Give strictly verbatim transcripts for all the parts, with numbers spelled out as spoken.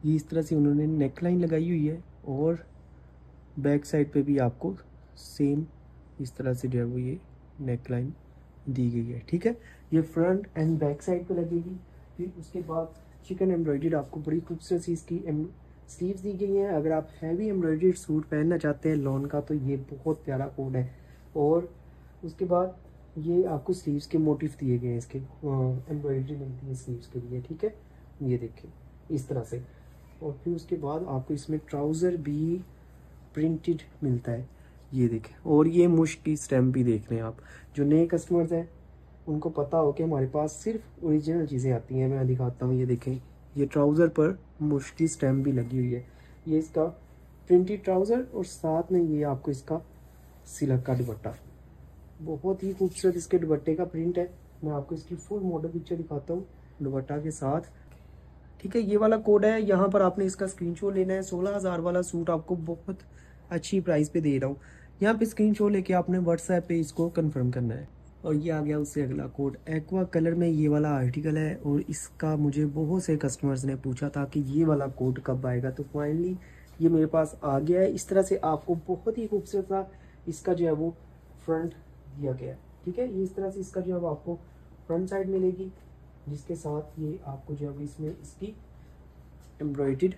ये इस तरह से उन्होंने नेक लाइन लगाई हुई है और बैक साइड पे भी आपको सेम इस तरह से जो है वो ये नेक लाइन दी गई है। ठीक है, ये फ्रंट एंड बैक साइड पे लगेगी। फिर उसके बाद चिकन एम्ब्रॉयडर्ड आपको बड़ी खूबसूरत सी इसकी स्लीव्स दी गई हैं। अगर आप हैवी एम्ब्रॉयडर्ड सूट पहनना चाहते हैं लॉन का तो ये बहुत प्यारा कोड है। और उसके बाद ये आपको स्लीव्स के मोटिव दिए गए हैं, इसके एम्ब्रॉयडरी मिलती है स्लीव्स के लिए। ठीक है, ये देखें इस तरह से। और फिर उसके बाद आपको इसमें ट्राउज़र भी प्रिंटेड मिलता है, ये देखें। और ये मुश्क की स्टैम्प भी देख रहे हैं आप। जो नए कस्टमर्स हैं उनको पता हो कि हमारे पास सिर्फ ओरिजिनल चीज़ें आती हैं। मैं दिखाता हूँ, ये देखें, ये ट्राउज़र पर मुश्क की स्टैम्प भी लगी हुई है। ये इसका प्रिंटेड ट्राउज़र और साथ में ये आपको इसका सिल्क का दुपट्टा, बहुत ही खूबसूरत इसके दुपट्टे का प्रिंट है। मैं आपको इसकी फुल मॉडल पिक्चर दिखाता हूँ दुपट्टा के साथ। ठीक है, ये वाला कोड है, यहाँ पर आपने इसका स्क्रीनशॉट लेना है। सोलह हज़ार वाला सूट आपको बहुत अच्छी प्राइस पे दे रहा हूँ। यहाँ पे स्क्रीनशॉट लेके आपने व्हाट्सएप पे इसको कंफर्म करना है। और ये आ गया उससे अगला कोड, एक्वा कलर में ये वाला आर्टिकल है। और इसका मुझे बहुत से कस्टमर्स ने पूछा था कि ये वाला कोड कब आएगा, तो फाइनली ये मेरे पास आ गया है। इस तरह से आपको बहुत ही खूबसूरत सा इसका जो है वो फ्रंट दिया गया है। ठीक है, ये इस तरह से इसका जो है वो आपको फ्रंट साइड मिलेगी, जिसके साथ ये आपको जो है वो इसमें इसकी एम्ब्रॉयडर्ड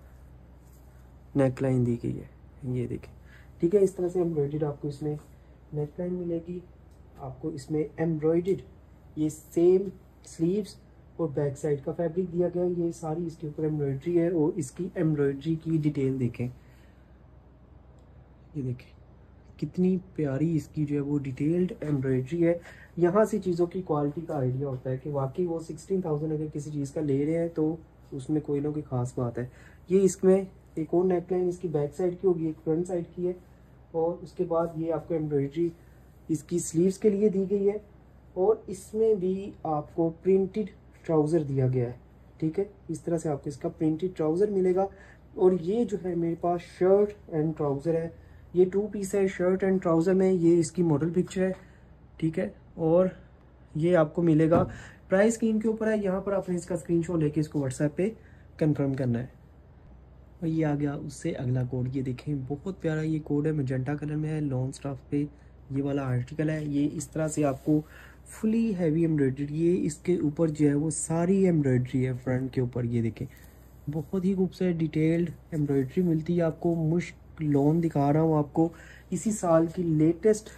नेक लाइन दी गई है, ये देखें। ठीक है, इस तरह से एम्ब्रॉयडर्ड आपको इसमें नेक लाइन मिलेगी। आपको इसमें एम्ब्रॉयडर्ड ये सेम स्लीव्स और बैक साइड का फैब्रिक दिया गया है। ये सारी इसके ऊपर एम्ब्रॉयडरी है। और इसकी एम्ब्रॉयडरी की डिटेल देखें, ये देखें कितनी प्यारी इसकी जो है वो डिटेल्ड एम्ब्रॉयडरी है। यहाँ से चीज़ों की क्वालिटी का आइडिया होता है कि वाकई वो सिक्सटीन थाउजेंड अगर किसी चीज़ का ले रहे हैं तो उसमें कोई ना कोई ख़ास बात है। ये इसमें एक और नेकलाइन इसकी बैक साइड की होगी, एक फ्रंट साइड की है। और उसके बाद ये आपको एम्ब्रॉयडरी इसकी स्लीव्स के लिए दी गई है। और इसमें भी आपको प्रिंटेड ट्राउज़र दिया गया है। ठीक है, इस तरह से आपको इसका प्रिंटेड ट्राउज़र मिलेगा। और ये जो है मेरे पास शर्ट एंड ट्राउज़र है, ये टू पीस है शर्ट एंड ट्राउज़र में। ये इसकी मॉडल पिक्चर है। ठीक है, और ये आपको मिलेगा, प्राइस स्क्रीन के ऊपर है, यहाँ पर आपने इसका स्क्रीनशॉट लेके इसको व्हाट्सएप पे कंफर्म करना है। और ये आ गया उससे अगला कोड, ये देखें बहुत प्यारा ये कोड है, मैजेंटा कलर में है, लॉन्ग स्टाफ पे ये वाला आर्टिकल है। ये इस तरह से आपको फुली हैवी एम्ब्रॉयडरी, ये इसके ऊपर जो है वो सारी एम्ब्रॉयडरी है फ्रंट के ऊपर, ये देखें बहुत ही खूबसूरत डिटेल्ड एम्ब्रॉयडरी मिलती है आपको। मुश्क लोन दिखा रहा हूँ आपको, इसी साल की लेटेस्ट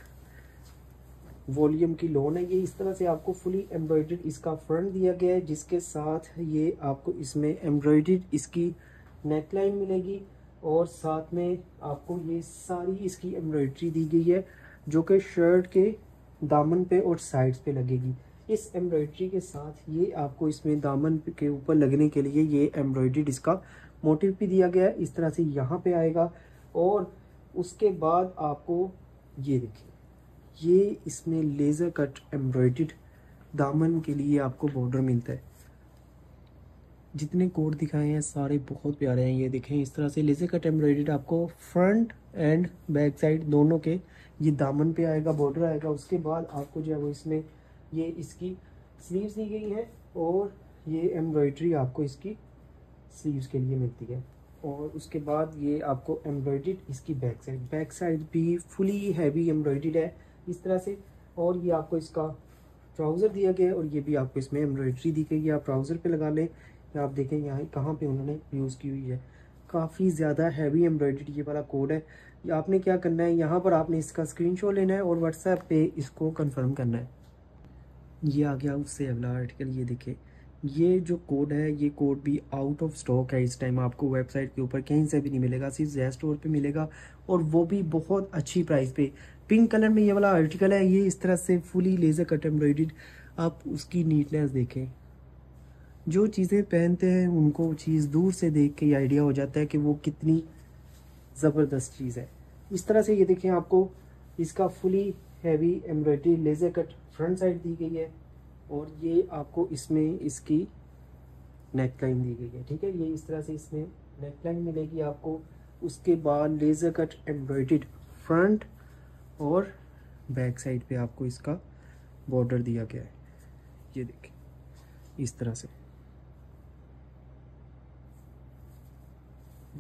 वॉल्यूम की लोन है। ये इस तरह से आपको फुली एम्ब्रॉयडर्ड इसका फ्रंट दिया गया है, जिसके साथ ये आपको इसमें एम्ब्रॉयडर्ड इसकी नेकलाइन मिलेगी। और साथ में आपको ये सारी इसकी एम्ब्रॉयडरी दी गई है जो कि शर्ट के दामन पे और साइड्स पे लगेगी। इस एम्ब्रॉयडरी के साथ ये आपको इसमें दामन के ऊपर लगने के लिए ये एम्ब्रॉयडर्ड इसका मोटिव भी दिया गया है, इस तरह से यहाँ पे आएगा। और उसके बाद आपको ये देखिए, ये इसमें लेज़र कट एम्ब्रॉयडर्ड दामन के लिए आपको बॉर्डर मिलता है। जितने कोड दिखाए हैं सारे बहुत प्यारे हैं। ये देखें इस तरह से लेज़र कट एम्ब्रॉयडर्ड आपको फ्रंट एंड बैक साइड दोनों के ये दामन पे आएगा, बॉर्डर आएगा। उसके बाद आपको जो है वो इसमें ये इसकी स्लीव्स दी गई है और ये एम्ब्रॉयडरी आपको इसकी स्लीव्स के लिए मिलती है। और उसके बाद ये आपको एम्ब्रॉयडर्ड इसकी बैक साइड, बैक साइड भी फुली हैवी एम्ब्रॉयडर्ड है इस तरह से। और ये आपको इसका ट्राउज़र दिया गया है और ये भी आपको इसमें एम्ब्रॉयडरी दी गई है। आप ट्राउज़र पे लगा लें, या आप देखें यहाँ कहाँ पे उन्होंने यूज़ की हुई है, काफ़ी ज़्यादा हैवी एम्ब्रॉयडरी ये वाला कोड है। ये आपने क्या करना है, यहाँ पर आपने इसका स्क्रीनशॉट लेना है और व्हाट्सएप पे इसको कंफर्म करना है। ये आ गया उससे अगला आर्टिकल, ये देखिए ये जो कोड है ये कोड भी आउट ऑफ स्टॉक है इस टाइम, आपको वेबसाइट के ऊपर कहीं से भी नहीं मिलेगा, सिर्फ ज़ेड स्टोर पे मिलेगा और वो भी बहुत अच्छी प्राइस पे। पिंक कलर में ये वाला आर्टिकल है, ये इस तरह से फुली लेज़र कट एम्ब्रॉयडर्ड। आप उसकी नीटनेस देखें, जो चीज़ें पहनते हैं उनको चीज़ दूर से देख के आइडिया हो जाता है कि वो कितनी ज़बरदस्त चीज़ है। इस तरह से ये देखें आपको इसका fully heavy embroidery laser cut front side दी गई है और ये आपको इसमें इसकी नेकलाइन दी गई है। ठीक है, ये इस तरह से इसमें नेकलाइन मिलेगी आपको। उसके बाद लेज़र कट एम्ब्रॉयडर्ड फ्रंट और बैक साइड पे आपको इसका बॉर्डर दिया गया है, ये देखें इस तरह से।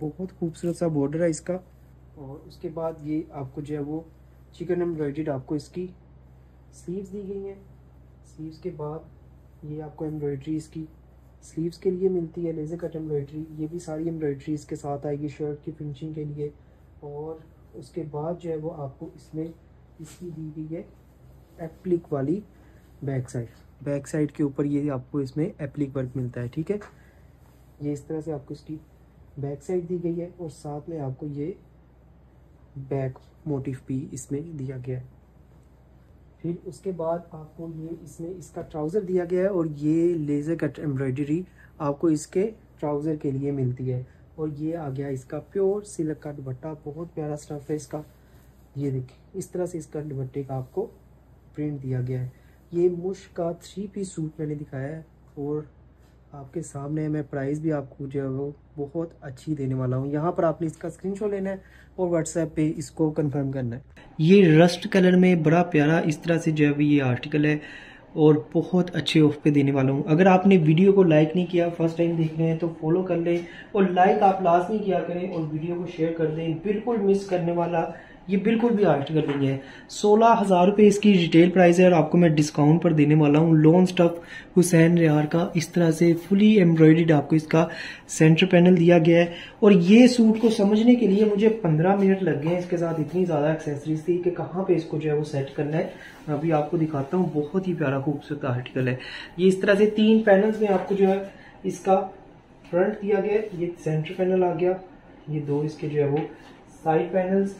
बहुत खूबसूरत सा बॉर्डर है इसका। और उसके बाद ये आपको जो है वो चिकन एम्ब्रॉयडर्ड आपको इसकी स्लीव्स दी गई हैं। स्लीव्स के बाद ये आपको एम्ब्रॉयडरी इसकी स्लीव्स के लिए मिलती है, लेज़र कट एम्ब्रॉयडरी। ये भी सारी एम्ब्रॉयडरी इसके साथ आएगी शर्ट की फिनिशिंग के लिए। और उसके बाद जो है वो आपको इसमें इसकी दी गई है एप्लिक वाली बैक साइड। बैक साइड के ऊपर ये आपको इसमें एप्लिक वर्क मिलता है, ठीक है। ये इस तरह से आपको इसकी बैक साइड दी गई है और साथ में आपको ये बैक मोटिव भी इसमें दिया गया है। फिर उसके बाद आपको ये इसमें इसका ट्राउज़र दिया गया है और ये लेज़र कट एम्ब्रॉयडरी आपको इसके ट्राउज़र के लिए मिलती है। और ये आ गया इसका प्योर सिल्क का दुपट्टा, बहुत प्यारा स्टफ है इसका। ये देखिए इस तरह से इसका दुपट्टे का आपको प्रिंट दिया गया है। ये मुश का थ्री पीस सूट मैंने दिखाया है और आपके सामने मैं प्राइस भी आपको जो है वो बहुत अच्छी देने वाला हूँ। यहाँ पर आपने इसका स्क्रीनशॉट लेना है और व्हाट्सएप पे इसको कंफर्म करना है। ये रस्ट कलर में बड़ा प्यारा इस तरह से जो है ये आर्टिकल है और बहुत अच्छे ऑफ पे देने वाला हूँ। अगर आपने वीडियो को लाइक नहीं किया, फर्स्ट टाइम देख रहे हैं तो फॉलो कर लें और लाइक आप लाजमी किया करें और वीडियो को शेयर कर दें। बिल्कुल मिस करने वाला ये बिल्कुल भी आर्टिकल नहीं है। सोलह हज़ार रुपये इसकी रिटेल प्राइस है और आपको मैं डिस्काउंट पर देने वाला हूँ। लॉन स्टफ हुसैन रेहार का इस तरह से फुली एम्ब्रॉयडर्ड आपको इसका सेंटर पैनल दिया गया है। और ये सूट को समझने के लिए मुझे पंद्रह मिनट लग गए हैं। इसके साथ इतनी ज़्यादा एक्सेसरीज थी कि कहाँ पे इसको जो है वो सेट करना है। मैं अभी आपको दिखाता हूँ। बहुत ही प्यारा खूबसूरत आर्टिकल है। ये इस तरह से तीन पैनल्स में आपको जो है इसका फ्रंट दिया गया है, ये सेंटर पैनल आ गया, ये दो इसके जो है वो साइड पैनल्स।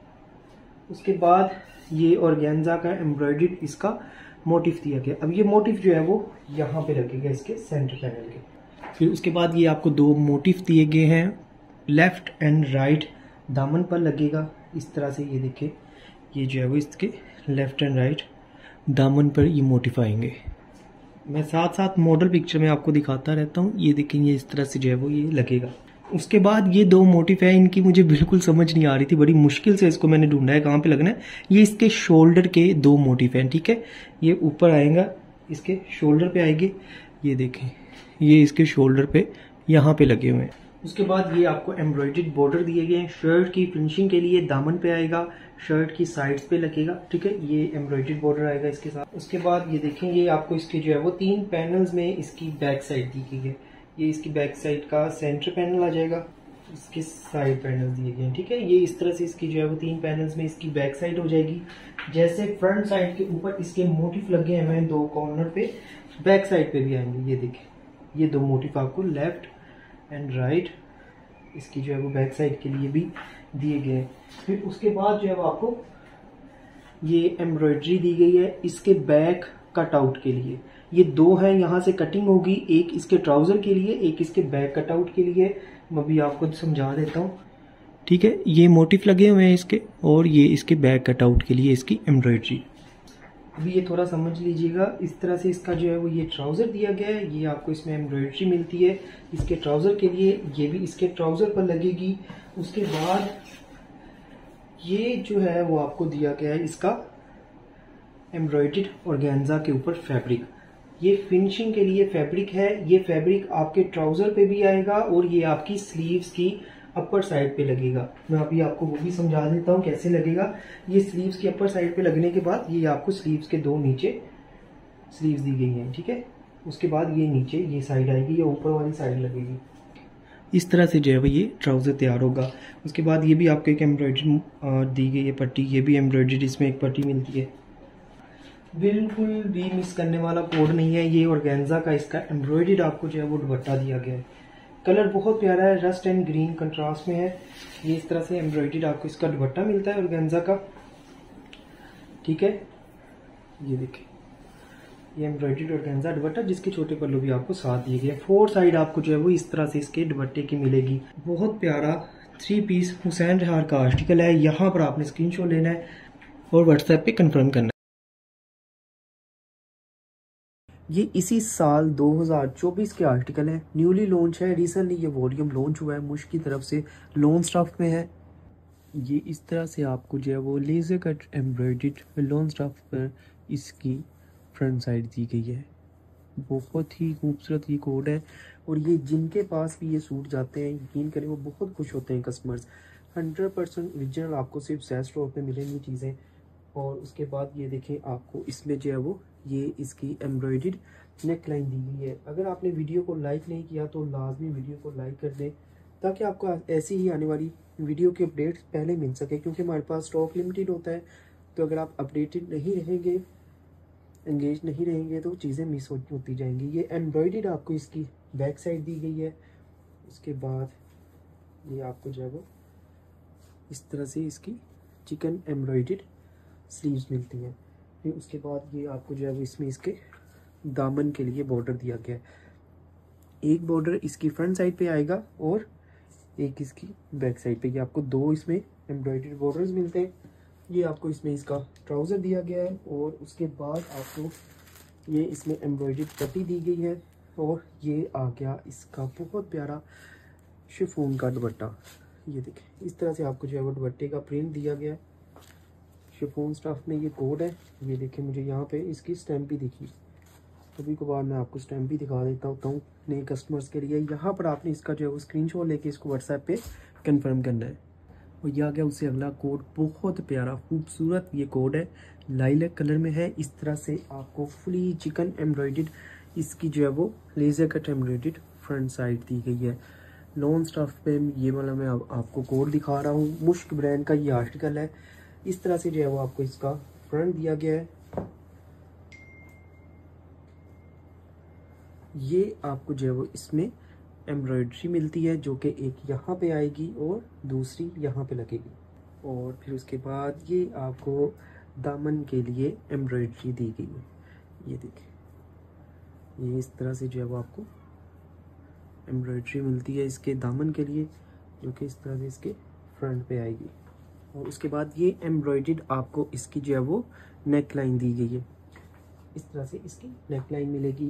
उसके बाद ये ऑर्गेन्जा का एम्ब्रॉयडर्ड इसका मोटिफ दिया गया। अब ये मोटिफ जो है वो यहाँ पे लगेगा इसके सेंटर पैनल के। फिर उसके बाद ये आपको दो मोटिफ दिए गए हैं, लेफ्ट एंड राइट दामन पर लगेगा इस तरह से। ये देखिए ये जो है वो इसके लेफ्ट एंड राइट दामन पर ये मोटिफ आएंगे। मैं साथ साथ मॉडल पिक्चर में आपको दिखाता रहता हूँ। ये देखेंगे इस तरह से जो है वो ये लगेगा। उसके बाद ये दो मोटिफ है, इनकी मुझे बिल्कुल समझ नहीं आ रही थी, बड़ी मुश्किल से इसको मैंने ढूंढा है कहाँ पे लगना है। ये इसके शोल्डर के दो मोटिफ हैं, ठीक है। ये ऊपर आएगा, इसके शोल्डर पे आएंगे। ये देखें ये इसके शोल्डर पे यहाँ पे लगे हुए हैं। उसके बाद ये आपको एम्ब्रॉयडर्ड बॉर्डर दिए गए हैं शर्ट की फिनिशिंग के लिए। दामन पे आएगा, शर्ट की साइड्स पे लगेगा, ठीक है। ये एम्ब्रॉयडर्ड बॉर्डर आएगा इसके साथ। उसके बाद ये देखेंगे आपको इसके जो है वो तीन पैनल्स में इसकी बैक साइड दी गई है। ये इसकी बैक साइड का सेंटर पैनल आ जाएगा, इसके साइड पैनल दिए गए हैं, ठीक है। ये इस तरह से इसकी जो है वो तीन पैनल्स में इसकी बैक साइड हो जाएगी। जैसे फ्रंट साइड के ऊपर इसके मोटिफ लगे हैं दो कॉर्नर पे, बैक साइड पे भी आएंगे। ये देखिए ये दो मोटिफ आपको लेफ्ट एंड राइट इसकी जो है वो बैक साइड के लिए भी दिए गए हैं। फिर उसके बाद जो है वो आपको ये एम्ब्रॉयडरी दी गई है इसके बैक कट आउट के लिए। ये दो हैं, यहाँ से कटिंग होगी, एक इसके ट्राउजर के लिए, एक इसके बैक कट आउट के लिए। मैं अभी आपको समझा देता हूँ, ठीक है। ये मोटिफ लगे हुए हैं इसके और ये इसके बैक कट आउट के लिए इसकी एम्ब्रॉयडरी। अभी ये थोड़ा समझ लीजिएगा। इस तरह से इसका जो है वो ये ट्राउजर दिया गया है। ये आपको इसमें एम्ब्रॉयडरी मिलती है इसके ट्राउजर के लिए, ये भी इसके ट्राउजर पर लगेगी। उसके बाद ये जो है वो आपको दिया गया है इसका एम्ब्रॉयडर्ड ऑर्गेन्जा के ऊपर फैब्रिक। ये फिनिशिंग के लिए फैब्रिक है। ये फैब्रिक आपके ट्राउजर पे भी आएगा और ये आपकी स्लीव्स की अपर साइड पे लगेगा। मैं अभी आपको वो भी समझा देता हूँ कैसे लगेगा। ये स्लीव्स की अपर साइड पे लगने के बाद ये आपको स्लीव्स के दो नीचे स्लीव्स दी गई हैं, ठीक है। उसके बाद ये नीचे ये साइड आएगी, या ऊपर वाली साइड लगेगी। इस तरह से जो है वो ये ट्राउजर तैयार होगा। उसके बाद ये भी आपको एक एम्ब्रॉयडरी दी गई है पट्टी, ये भी एम्ब्रॉयडरी इसमें एक पट्टी मिलती है। बिल्कुल भी मिस करने वाला कोड नहीं है। ये ऑर्गेन्जा का इसका एम्ब्रॉयडर्ड आपको जो है वो दुपट्टा दिया गया है। कलर बहुत प्यारा है, रस्ट एंड ग्रीन कंट्रास्ट में है। ये इस तरह से एम्ब्रॉयडर्ड आपको इसका दुपट्टा मिलता है ऑर्गेन्जा का, ठीक है। ये देखिए ये एम्ब्रॉयडर्ड ऑर्गेन्जा दुपट्टा जिसके छोटे पल्लू भी आपको साथ दिए गए। फोर साइड आपको जो है वो इस तरह से इसके दुपट्टे की मिलेगी। बहुत प्यारा थ्री पीस हुसैन रेहार का आर्टिकल है। यहाँ पर आपने स्क्रीनशॉट लेना है और व्हाट्सएप पे कंफर्म करना है। ये इसी साल दो हज़ार चौबीस के आर्टिकल है, न्यूली लॉन्च है। रिसेंटली ये वॉल्यूम लॉन्च हुआ है, मुश की तरफ से लोन स्टफ में है। ये इस तरह से आपको जो है वो laser cut embroidered lawn stuff पर इसकी फ्रंट साइड दी गई है। बहुत ही खूबसूरत ये कोड है और ये जिनके पास भी ये सूट जाते हैं, यकीन करें वो बहुत खुश होते हैं कस्टमर्स। हंड्रेड परसेंट ओरिजिनल आपको सिर्फ सैस स्टोर पे मिलेंगी चीज़ें। और उसके बाद ये देखें, आपको इसमें जो है वो ये इसकी एम्ब्रॉयडर्ड नेक लाइन दी गई है। अगर आपने वीडियो को लाइक नहीं किया तो लाजमी वीडियो को लाइक कर दें, ताकि आपको ऐसी ही आने वाली वीडियो के अपडेट्स पहले मिल सके, क्योंकि हमारे पास स्टॉक लिमिटेड होता है। तो अगर आप अपडेटेड नहीं रहेंगे, एंगेज नहीं रहेंगे, तो चीज़ें मिस होती जाएंगी। ये एम्ब्रॉयडर्ड आपको इसकी बैक साइड दी गई है। उसके बाद ये आपको जो है वो इस तरह से इसकी चिकन एम्ब्रॉयडर्ड स्लीव्स मिलती हैं। फिर उसके बाद ये आपको जो है वो इसमें इसके दामन के लिए बॉर्डर दिया गया है। एक बॉर्डर इसकी फ्रंट साइड पे आएगा और एक इसकी बैक साइड पे। ये आपको दो इसमें एम्ब्रॉयडर्ड बॉर्डर्स मिलते हैं। ये आपको इसमें इसका ट्राउज़र दिया गया है और उसके बाद आपको ये इसमें एम्ब्रॉयडर्ड पट्टी दी गई है। और ये आ गया इसका बहुत प्यारा शिफॉन का दुपट्टा। ये देखें, इस तरह से आपको जो है वो दुपट्टे का प्रिंट दिया गया है। शिफॉन स्टफ में ये कोड है। ये देखें, मुझे यहाँ पे इसकी स्टैम्प भी दिखी। कभी कभार मैं आपको स्टैम्प भी दिखा देता होता हूँ नए कस्टमर्स के लिए। यहाँ पर आपने इसका जो है वो स्क्रीनशॉट लेके इसको व्हाट्सएप पे कंफर्म करना है। और यह आ गया उससे अगला कोड, बहुत प्यारा खूबसूरत ये कोड है, लाइलैक कलर में है। इस तरह से आपको फुली चिकन एम्ब्रॉयडर्ड इसकी जो है वो laser cut embroidered front side दी गई है। लॉन स्टफ पे ये वाला मैं आप, आपको कोड दिखा रहा हूँ। मुश्क ब्रांड का ये आर्टिकल है। इस तरह से जो है वो आपको इसका फ्रंट दिया गया है। ये आपको जो है वो इसमें एम्ब्रॉयडरी मिलती है, जो कि एक यहाँ पे आएगी और दूसरी यहाँ पे लगेगी। और फिर उसके बाद ये आपको दामन के लिए एम्ब्रॉयडरी दी गई है। ये देखिए, ये इस तरह से जो है वो आपको एम्ब्रॉयडरी मिलती है इसके दामन के लिए, जो कि इस तरह से इसके फ्रंट पे आएगी। और उसके बाद ये एम्ब्रॉयडर्ड आपको इसकी जो है वो नेक लाइन दी गई है। इस तरह से इसकी नेक लाइन मिलेगी।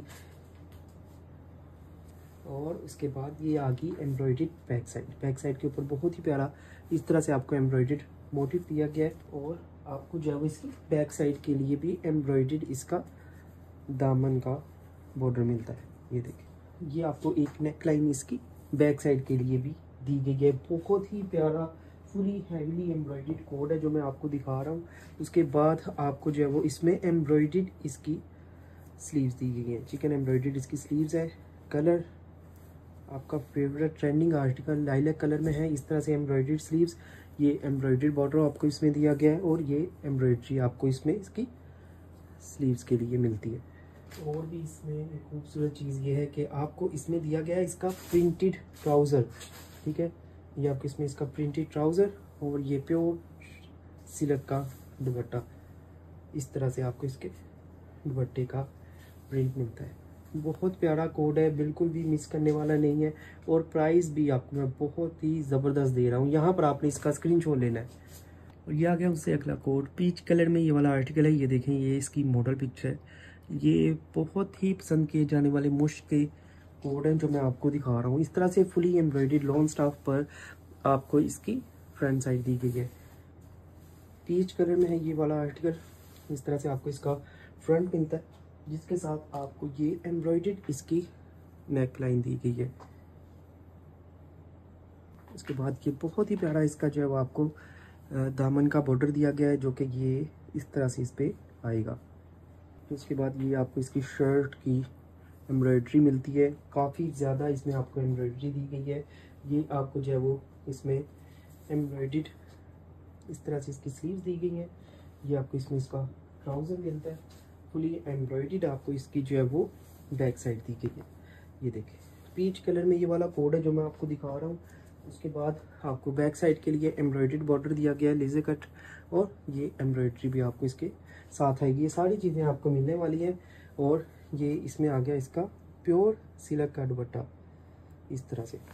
और उसके बाद ये आ गई embroidered back side. Back side के ऊपर बहुत ही प्यारा इस तरह से आपको एम्ब्रॉयडर्ड मोटिव दिया गया है। और आपको जो है वो इसकी बैक साइड के लिए भी एम्ब्रॉयडर्ड इसका दामन का बॉर्डर मिलता है। ये देखिए, ये आपको एक नेक लाइन इसकी बैक साइड के लिए भी दी गई है। बहुत ही प्यारा फुली हैवीली एम्ब्रॉयडर्ड कोड है जो मैं आपको दिखा रहा हूँ। उसके बाद आपको जो है वो इसमें एम्ब्रॉयडर्ड इसकी स्लीव्स दी गई है। चिकन एम्ब्रॉयडर्ड इसकी स्लीव्स है। कलर आपका favourite trending article lilac colour में है। इस तरह से एम्ब्रॉयडर्ड स्लीव्स, ये एम्ब्रॉयडर्ड बॉर्डर आपको इसमें दिया गया है और ये एम्ब्रॉयडरी आपको इसमें इसकी स्लीव्स के लिए मिलती है। और भी इसमें एक खूबसूरत चीज़ ये है कि आपको इसमें दिया गया है इसका प्रिंटेड ट्राउज़र। ठीक है, ये आपको इसमें इसका प्रिंटेड ट्राउज़र और ये प्योर सिल्क का दुपट्टा। इस तरह से आपको इसके दुपट्टे का प्रिंट मिलता है। बहुत प्यारा कोड है, बिल्कुल भी मिस करने वाला नहीं है। और प्राइस भी आपको मैं बहुत ही ज़बरदस्त दे रहा हूँ। यहाँ पर आपने इसका स्क्रीनशॉट लेना है। और ये आ गया उससे अगला कोड, पीच कलर में ये वाला आर्टिकल है। ये देखें, ये इसकी मॉडल पिक्चर है। ये बहुत ही पसंद किए जाने वाले मुश्क के कोड हैं जो मैं आपको दिखा रहा हूँ। इस तरह से फुली एम्ब्रॉयडर्ड लॉन स्टाफ पर आपको इसकी फ्रंट साइड दी गई है। पीच कलर में है ये वाला आर्टिकल। इस तरह से आपको इसका फ्रंट मिलता है, जिसके साथ आपको ये एम्ब्रॉयडर्ड इसकी नेक लाइन दी गई है। उसके बाद ये बहुत ही प्यारा इसका जो है वो आपको दामन का बॉर्डर दिया गया है, जो कि ये इस तरह से इस पर आएगा। तो उसके बाद ये आपको इसकी शर्ट की एम्ब्रॉयडरी मिलती है। काफ़ी ज़्यादा इसमें आपको एम्ब्रॉयडरी दी गई है। ये आपको जो है वो इसमें एम्ब्रॉयडर्ड इस तरह से इसकी स्लीव्स दी गई हैं। ये आपको इसमें इसका ट्राउज़र मिलता है। फुली एम्ब्रॉयडर्ड आपको इसकी जो है वो बैक साइड दी गई है। ये देखिए, पीच कलर में ये वाला कोड है जो मैं आपको दिखा रहा हूँ। उसके बाद आपको बैक साइड के लिए एम्ब्रॉयडर्ड बॉर्डर दिया गया है, लेज़र कट, और ये एम्ब्रॉयडरी भी आपको इसके साथ आएगी। ये सारी चीज़ें आपको मिलने वाली हैं। और ये इसमें आ गया इसका प्योर सिल्क का दुपट्टा इस तरह से।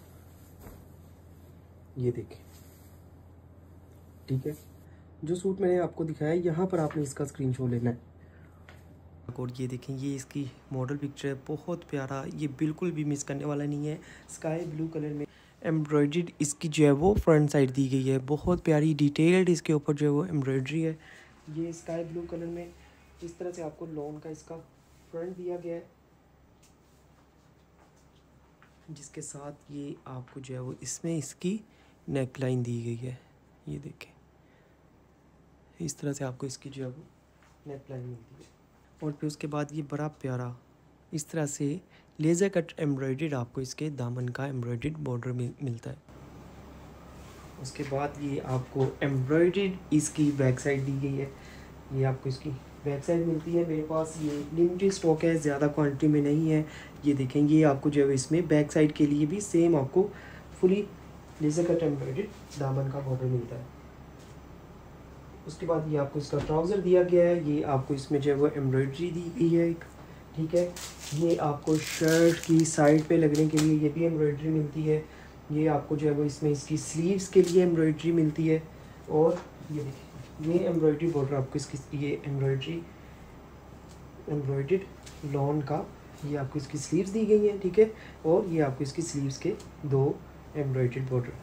ये देखिए, ठीक है, जो सूट मैंने आपको दिखाया यहाँ पर आपने इसका स्क्रीनशॉट लेना है। और ये देखें, ये इसकी मॉडल पिक्चर है, बहुत प्यारा, ये बिल्कुल भी मिस करने वाला नहीं है। स्काई ब्लू कलर में एम्ब्रॉयडर्ड इसकी जो है वो फ्रंट साइड दी गई है। बहुत प्यारी डिटेल्ड इसके ऊपर जो है वो एम्ब्रॉयडरी है। ये स्काई ब्लू कलर में इस तरह से आपको लॉन का इसका फ्रंट दिया गया है। जिसके साथ ये आपको जो है वो इसमें इसकी नेक लाइन दी गई है। ये देखें, इस तरह से आपको इसकी जो है वो नेक लाइन मिलती है। और फिर उसके बाद ये बड़ा प्यारा इस तरह से लेज़र कट एम्ब्रॉयडर्ड आपको इसके दामन का एम्ब्रॉयडर्ड बॉर्डर मिल, मिलता है। उसके बाद ये आपको एम्ब्रॉयडर्ड इसकी बैक साइड दी गई है। ये आपको इसकी बैक साइड मिलती है। मेरे पास ये लिमिटेड स्टॉक है, ज़्यादा क्वांटिटी में नहीं है। ये देखेंगे, ये आपको जो है इसमें बैक साइड के लिए भी सेम आपको फुली लेज़र कट एम्ब्रॉयडर्ड दामन का बॉर्डर मिलता है। उसके बाद ये आपको इसका ट्राउज़र दिया गया है। ये आपको इसमें जो है वो एम्ब्रॉयडरी दी गई है एक, ठीक है। ये आपको शर्ट की साइड पे लगने के लिए ये भी एम्ब्रॉयडरी मिलती है। ये आपको जो है वो इसमें इसकी स्लीव्स के लिए एम्ब्रॉयडरी मिलती है। और ये देखिए, ये एम्ब्रॉयडरी बॉर्डर आपको इसकी ये एम्ब्रॉयडरी एम्ब्रॉयडर्ड लॉन का ये आपको इसकी स्लीव्स दी गई हैं, ठीक है। और ये आपको इसकी स्लीव्स के दो एम्ब्रॉयडर्ड बॉर्डर।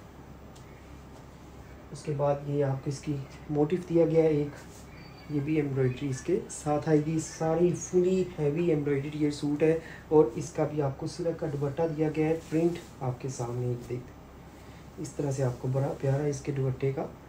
उसके बाद ये आपको इसकी मोटिव दिया गया है एक, ये भी एम्ब्रॉयडरी इसके साथ आएगी। सारी फुली हैवी एम्ब्रॉयडरी ये सूट है। और इसका भी आपको सिल्क का दुपट्टा दिया गया है। प्रिंट आपके सामने एक देख, इस तरह से आपको बड़ा प्यारा इसके दुपट्टे का